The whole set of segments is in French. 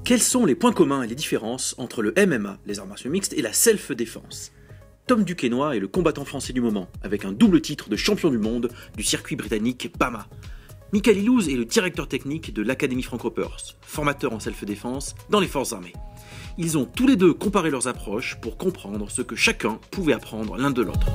Quels sont les points communs et les différences entre le MMA, les arts martiaux mixtes, et la self-défense? Tom Duquesnoy est le combattant français du moment, avec un double titre de champion du monde du circuit britannique BAMMA. Michael Ilouz est le directeur technique de l'Académie Franco-Perse, formateur en self-défense dans les forces armées. Ils ont tous les deux comparé leurs approches pour comprendre ce que chacun pouvait apprendre l'un de l'autre.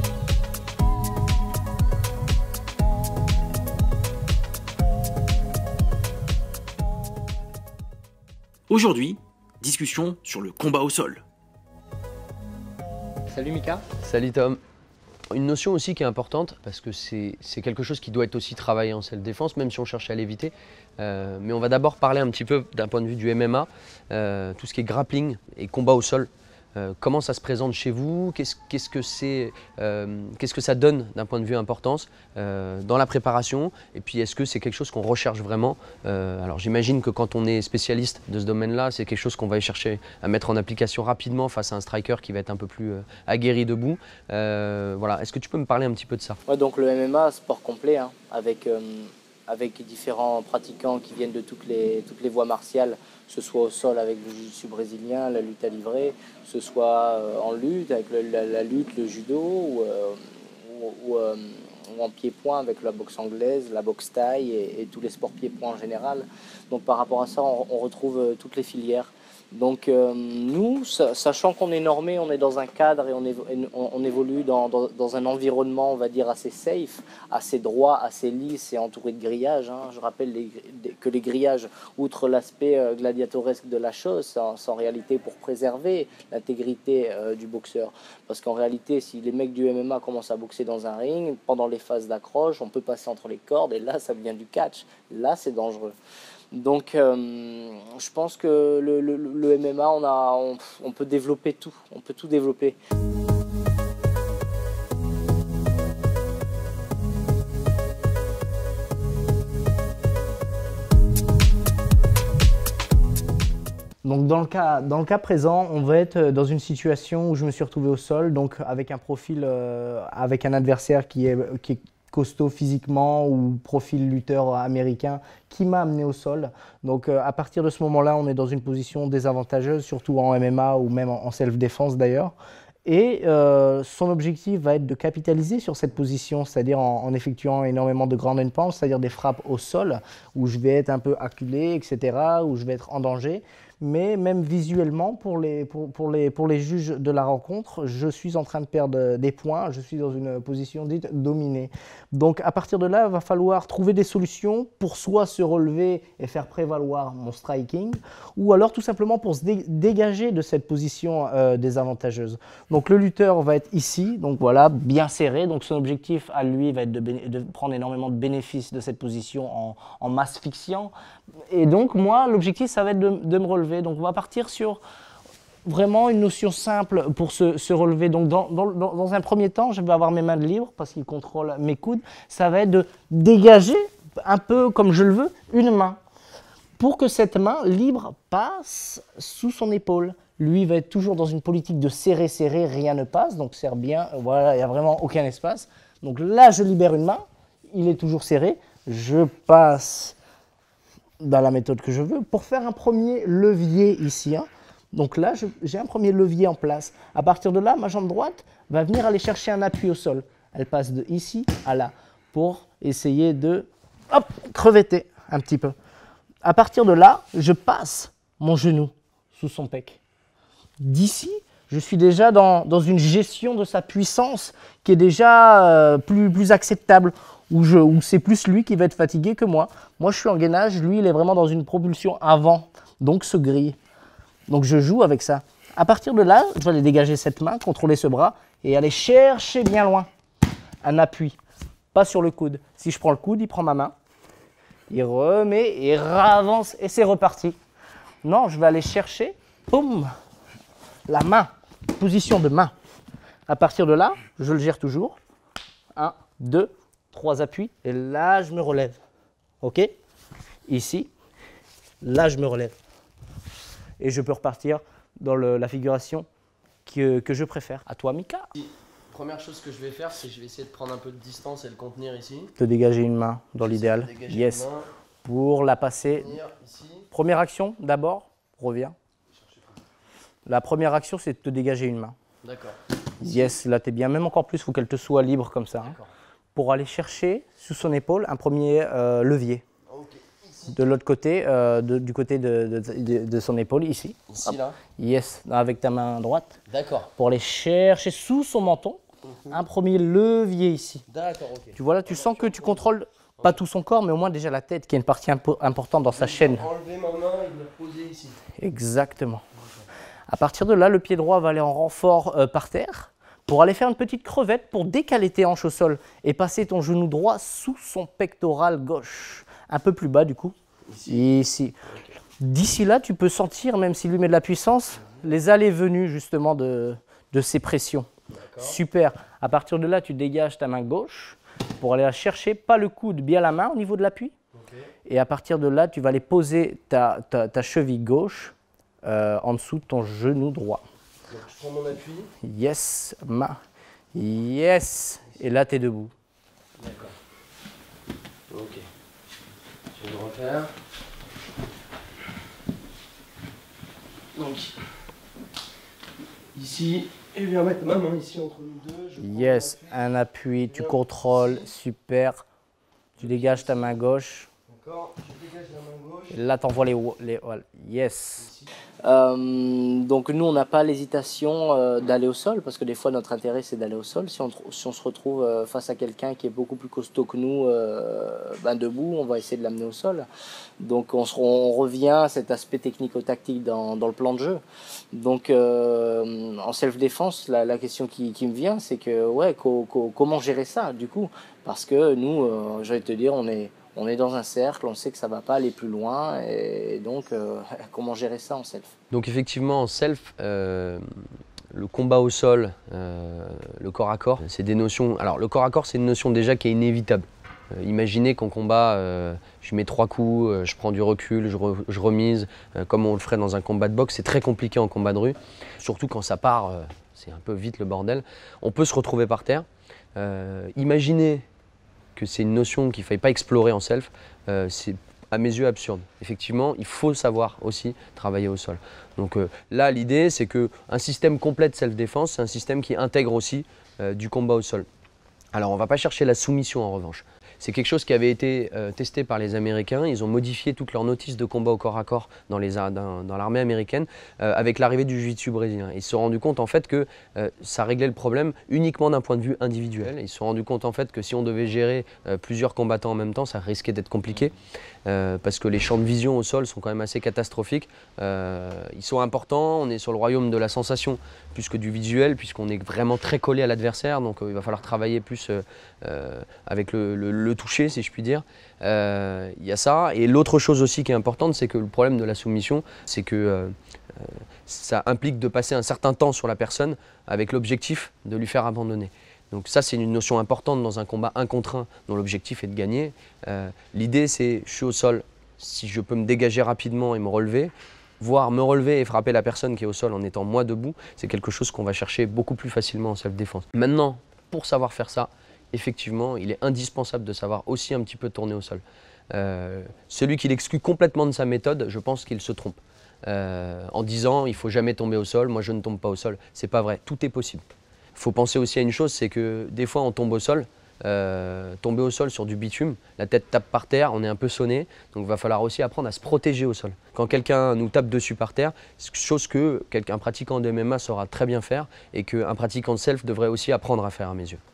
Aujourd'hui, discussion sur le combat au sol. Salut Mika. Salut Tom. Une notion aussi qui est importante, parce que c'est quelque chose qui doit être aussi travaillé en self-défense, même si on cherche à l'éviter. Mais on va d'abord parler un petit peu d'un point de vue du MMA, tout ce qui est grappling et combat au sol. Comment ça se présente chez vous? Qu'est-ce que ça donne d'un point de vue importance dans la préparation? Et puis est-ce que c'est quelque chose qu'on recherche vraiment? Alors j'imagine que quand on est spécialiste de ce domaine-là, c'est quelque chose qu'on va chercher à mettre en application rapidement face à un striker qui va être un peu plus aguerri debout. Voilà. Est-ce que tu peux me parler un petit peu de ça? Ouais, donc le MMA, sport complet, hein, avec différents pratiquants qui viennent de toutes les voies martiales, que ce soit au sol avec le jiu-jitsu brésilien, la lutte à livrer, que ce soit en lutte avec la lutte, le judo ou en pied-point avec la boxe anglaise, la boxe thaï et tous les sports pied-point en général. Donc par rapport à ça, on retrouve toutes les filières. Donc nous, sachant qu'on est normé, on est dans un cadre et on évolue dans un environnement, on va dire, assez safe, assez droit, assez lisse et entouré de grillages. Hein. Je rappelle que les grillages, outre l'aspect gladiatoresque de la chose, c'est en réalité pour préserver l'intégrité du boxeur. Parce qu'en réalité, si les mecs du MMA commencent à boxer dans un ring, pendant les phases d'accroche, on peut passer entre les cordes et là, ça devient du catch. Là, c'est dangereux. Donc, je pense que le MMA, on peut développer tout. On peut tout développer. Donc dans le cas présent, on va être dans une situation où je me suis retrouvé au sol, donc avec un profil, avec un adversaire qui est costaud physiquement ou profil lutteur américain qui m'a amené au sol. Donc à partir de ce moment-là, on est dans une position désavantageuse, surtout en MMA ou même en self-défense d'ailleurs. Et son objectif va être de capitaliser sur cette position, c'est-à-dire en effectuant énormément de ground and pound, c'est-à-dire des frappes au sol, où je vais être un peu acculé, etc., où je vais être en danger. Mais même visuellement, pour les juges de la rencontre, je suis en train de perdre des points, je suis dans une position dite dominée. Donc à partir de là, il va falloir trouver des solutions pour soit se relever et faire prévaloir mon striking, ou alors tout simplement pour se dégager de cette position désavantageuse. Donc le lutteur va être ici, donc voilà, bien serré. Donc son objectif à lui va être de prendre énormément de bénéfices de cette position en m'asphyxiant. Et donc moi, l'objectif, ça va être de me relever. Donc on va partir sur vraiment une notion simple pour se relever. Donc dans un premier temps, je vais avoir mes mains libres parce qu'il contrôle mes coudes. Ça va être de dégager, un peu comme je le veux, une main pour que cette main libre passe sous son épaule. Lui va être toujours dans une politique de serrer, serrer, rien ne passe. Donc serre bien, voilà, il n'y a vraiment aucun espace. Donc là, je libère une main, il est toujours serré. Je passe dans la méthode que je veux pour faire un premier levier ici. Hein. Donc là, j'ai un premier levier en place. À partir de là, ma jambe droite va venir aller chercher un appui au sol. Elle passe de ici à là pour essayer de crevetter un petit peu. À partir de là, je passe mon genou sous son pec. D'ici, je suis déjà dans une gestion de sa puissance qui est déjà plus acceptable, où c'est plus lui qui va être fatigué que moi. Moi, je suis en gainage, lui, il est vraiment dans une propulsion avant, donc se grille. Donc je joue avec ça. À partir de là, je vais aller dégager cette main, contrôler ce bras et aller chercher bien loin un appui, pas sur le coude. Si je prends le coude, il prend ma main, il remet et avance et c'est reparti. Non, je vais aller chercher, boum, la main, position de main. À partir de là, je le gère toujours. 1, 2, 3 appuis et là, je me relève. OK? Ici, là, je me relève. Et je peux repartir dans la figuration que je préfère. À toi, Mika. Première chose que je vais faire, c'est que je vais essayer de prendre un peu de distance et le contenir ici. Te dégager une main dans l'idéal. Yes. Pour la passer. Ici. Première action, d'abord, reviens. La première action, c'est de te dégager une main. D'accord. Yes, là, tu es bien. Même encore plus, il faut qu'elle te soit libre comme ça. Hein, pour aller chercher sous son épaule un premier levier. Okay. De l'autre côté, du côté de son épaule, ici. Ici, là. Yes, avec ta main droite. D'accord. Pour aller chercher sous son menton un premier levier ici. D'accord, ok. Tu vois là, tu sens que tu contrôles pas tout son corps, mais au moins déjà la tête, qui est une partie importante dans sa chaîne. Enlever ma main et me poser ici. Exactement. À partir de là, le pied droit va aller en renfort par terre pour aller faire une petite crevette pour décaler tes hanches au sol et passer ton genou droit sous son pectoral gauche. Un peu plus bas du coup. Ici. Okay. D'ici là, tu peux sentir, même s'il lui met de la puissance, les allées-venues justement de ces pressions. Super. À partir de là, tu dégages ta main gauche pour aller la chercher, pas le coude, bien la main au niveau de l'appui. Okay. Et à partir de là, tu vas aller poser ta cheville gauche en dessous de ton genou droit. Donc, je prends mon appui. Yes, main. Yes. Et là, tu es debout. D'accord. Ok. Je vais le refaire. Donc, ici, et je viens mettre ma main ici entre nous deux. Yes, un appui, tu contrôles, super. Tu dégages ta main gauche. D'accord, je dégage la main gauche. Et là, tu envoies les yes. Donc nous, on n'a pas l'hésitation d'aller au sol, parce que des fois, notre intérêt, c'est d'aller au sol. Si on se retrouve face à quelqu'un qui est beaucoup plus costaud que nous, debout, on va essayer de l'amener au sol. Donc on revient à cet aspect technico-tactique dans le plan de jeu. Donc en self-défense, la question qui me vient, c'est que ouais, comment gérer ça du coup? Parce que nous, j'allais te dire, on est dans un cercle, on sait que ça ne va pas aller plus loin, et donc comment gérer ça en self? Donc effectivement, en self, le combat au sol, le corps à corps, c'est des notions... Alors le corps à corps, c'est une notion déjà qui est inévitable. Imaginez qu'en combat, je mets 3 coups, je prends du recul, je remise, comme on le ferait dans un combat de boxe. C'est très compliqué en combat de rue, surtout quand ça part, c'est un peu vite le bordel. On peut se retrouver par terre. Imaginez que c'est une notion qu'il ne fallait pas explorer en self, c'est à mes yeux absurde. Effectivement, il faut savoir aussi travailler au sol. Donc là, l'idée, c'est qu'un système complet de self-défense, c'est un système qui intègre aussi du combat au sol. Alors, on ne va pas chercher la soumission en revanche. C'est quelque chose qui avait été testé par les Américains. Ils ont modifié toutes leurs notices de combat au corps à corps dans l'armée américaine avec l'arrivée du jiu-jitsu brésilien. Ils se sont rendus compte en fait que ça réglait le problème uniquement d'un point de vue individuel. Ils se sont rendus compte en fait que si on devait gérer plusieurs combattants en même temps, ça risquait d'être compliqué parce que les champs de vision au sol sont quand même assez catastrophiques. Ils sont importants, on est sur le royaume de la sensation plus que du visuel puisqu'on est vraiment très collé à l'adversaire. Donc il va falloir travailler plus avec le toucher, si je puis dire. Il y a ça. Et l'autre chose aussi qui est importante, c'est que le problème de la soumission, c'est que ça implique de passer un certain temps sur la personne avec l'objectif de lui faire abandonner. Donc ça, c'est une notion importante dans un combat 1 contre 1 dont l'objectif est de gagner. L'idée, c'est je suis au sol, si je peux me dégager rapidement et me relever, voire me relever et frapper la personne qui est au sol en étant moi debout, c'est quelque chose qu'on va chercher beaucoup plus facilement en self-défense. Maintenant, pour savoir faire ça, effectivement, il est indispensable de savoir aussi un petit peu tourner au sol. Celui qui l'exclut complètement de sa méthode, je pense qu'il se trompe. En disant, il ne faut jamais tomber au sol, moi je ne tombe pas au sol. C'est pas vrai, tout est possible. Il faut penser aussi à une chose, c'est que des fois on tombe au sol, tomber au sol sur du bitume, la tête tape par terre, on est un peu sonné, donc il va falloir aussi apprendre à se protéger au sol. Quand quelqu'un nous tape dessus par terre, chose que un pratiquant de MMA saura très bien faire et qu'un pratiquant de self devrait aussi apprendre à faire à mes yeux.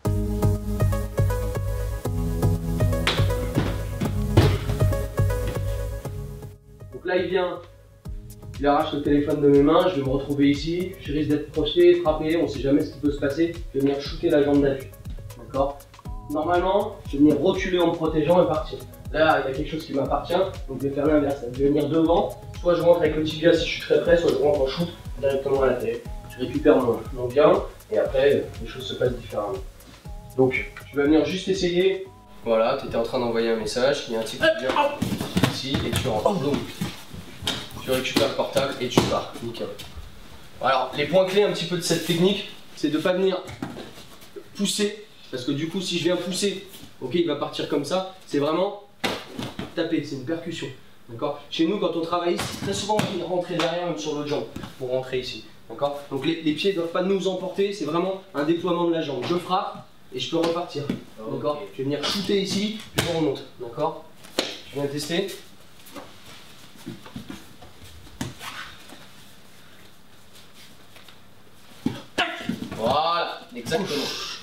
Donc là il vient, il arrache le téléphone de mes mains, je vais me retrouver ici, je risque d'être projeté, frappé, on ne sait jamais ce qui peut se passer, je vais venir shooter la jambe d'appui. D'accord? Normalement, je vais venir reculer en me protégeant et partir. Là, il y a quelque chose qui m'appartient, donc je vais faire l'inverse. Je vais venir devant, soit je rentre avec le tibia si je suis très près, soit je rentre en shoot directement à la tête. Je récupère mon gain et après, les choses se passent différemment. Donc, tu vas venir juste essayer. Voilà, tu étais en train d'envoyer un message, il y a un type qui vient ici et tu rentres. Donc, tu récupères le portable et tu pars. Nickel. Alors, les points clés un petit peu de cette technique, c'est de ne pas venir pousser. Parce que du coup, si je viens pousser, ok, il va partir comme ça. C'est vraiment taper, c'est une percussion. D'accord. Chez nous, quand on travaille ici, très souvent on rentrer derrière, même sur l'autre jambe, pour rentrer ici. D'accord. Donc les pieds ne doivent pas nous emporter, c'est vraiment un déploiement de la jambe. Je frappe et je peux repartir. D'accord. Okay. Je vais venir shooter ici, puis je remonte. D'accord. Je viens tester. Voilà, exactement.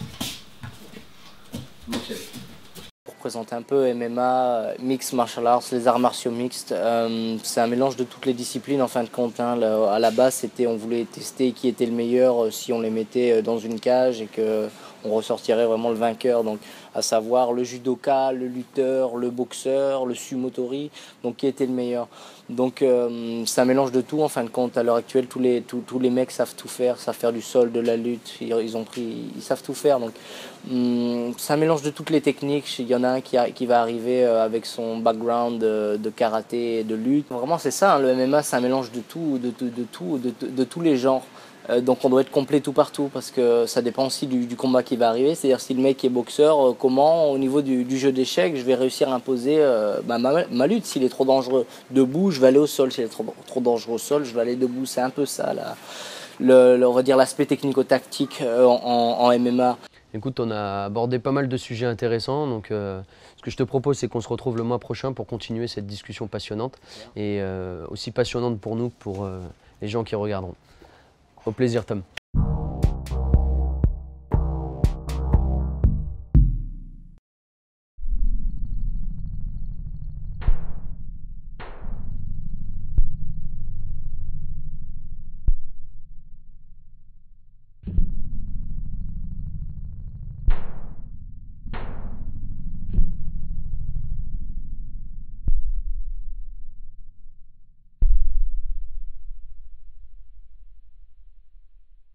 Nickel. Pour présenter un peu MMA, Mixed Martial Arts, les arts martiaux mixtes, c'est un mélange de toutes les disciplines en fin de compte. Hein. À la base, on voulait tester qui était le meilleur si on les mettait dans une cage et qu'on ressortirait vraiment le vainqueur. Donc, à savoir le judoka, le lutteur, le boxeur, le sumotori, donc qui était le meilleur. Donc c'est un mélange de tout en fin de compte. À l'heure actuelle, tous les mecs savent tout faire, savent faire du sol, de la lutte, ils savent tout faire. Donc c'est un mélange de toutes les techniques. Il y en a un qui va arriver avec son background de karaté et de lutte. Vraiment c'est ça, hein, le MMA c'est un mélange de tout, de tous les genres. Donc on doit être complet tout partout parce que ça dépend aussi du combat qui va arriver. C'est-à-dire si le mec est boxeur, comment au niveau du jeu d'échecs je vais réussir à imposer ma lutte. S'il est trop dangereux debout, je vais aller au sol. S'il est trop dangereux au sol, je vais aller debout. C'est un peu ça là. On va dire l'aspect technico-tactique en MMA. Écoute, on a abordé pas mal de sujets intéressants, donc ce que je te propose c'est qu'on se retrouve le mois prochain pour continuer cette discussion passionnante et aussi passionnante pour nous, pour les gens qui regarderont. Au plaisir Tom.